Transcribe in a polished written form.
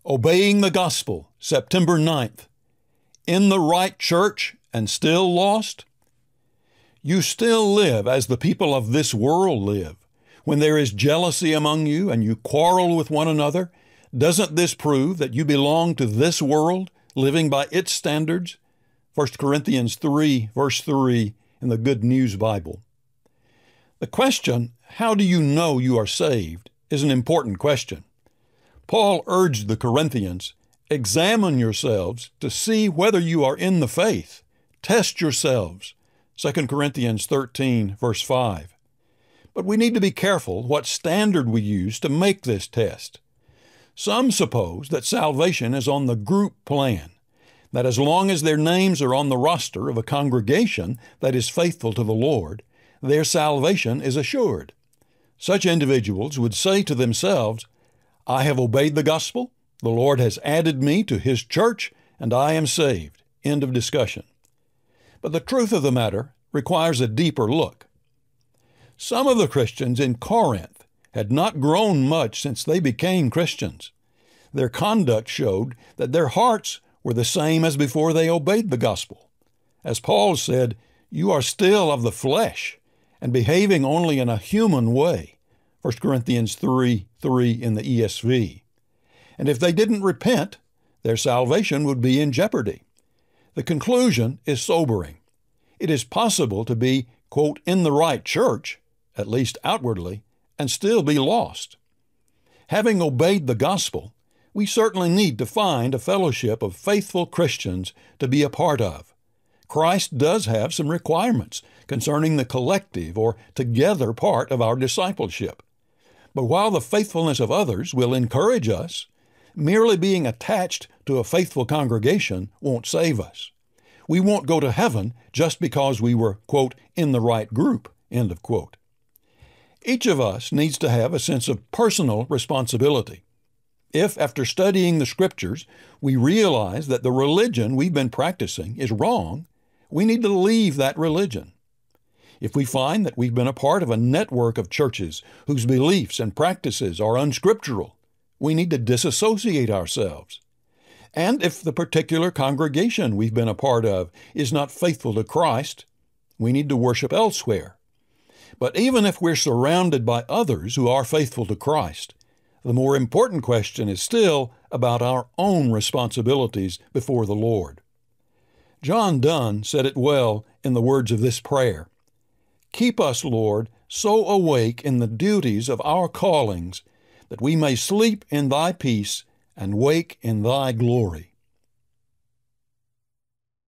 Obeying the Gospel, September 9th. In the right church and still lost? You still live as the people of this world live. When there is jealousy among you and you quarrel with one another, doesn't this prove that you belong to this world, living by its standards? 1 Corinthians 3, verse 3 in the Good News Bible. The question, how do you know you are saved, is an important question. Paul urged the Corinthians, examine yourselves to see whether you are in the faith. Test yourselves. 2 Corinthians 13, verse 5. But we need to be careful what standard we use to make this test. Some suppose that salvation is on the group plan, that as long as their names are on the roster of a congregation that is faithful to the Lord, their salvation is assured. Such individuals would say to themselves, I have obeyed the gospel, the Lord has added me to His church, and I am saved. End of discussion. But the truth of the matter requires a deeper look. Some of the Christians in Corinth had not grown much since they became Christians. Their conduct showed that their hearts were the same as before they obeyed the gospel. As Paul said, you are still of the flesh and behaving only in a human way. 1 Corinthians 3:3 in the ESV. And if they didn't repent, their salvation would be in jeopardy. The conclusion is sobering. It is possible to be, quote, in the right church, at least outwardly, and still be lost. Having obeyed the gospel, we certainly need to find a fellowship of faithful Christians to be a part of. Christ does have some requirements concerning the collective or together part of our discipleship. But while the faithfulness of others will encourage us, merely being attached to a faithful congregation won't save us. We won't go to heaven just because we were, quote, in the right group, end of quote. Each of us needs to have a sense of personal responsibility. If, after studying the Scriptures, we realize that the religion we've been practicing is wrong, we need to leave that religion. If we find that we've been a part of a network of churches whose beliefs and practices are unscriptural, we need to disassociate ourselves. And if the particular congregation we've been a part of is not faithful to Christ, we need to worship elsewhere. But even if we're surrounded by others who are faithful to Christ, the more important question is still about our own responsibilities before the Lord. John Donne said it well in the words of this prayer. Keep us, Lord, so awake in the duties of our callings that we may sleep in Thy peace and wake in Thy glory.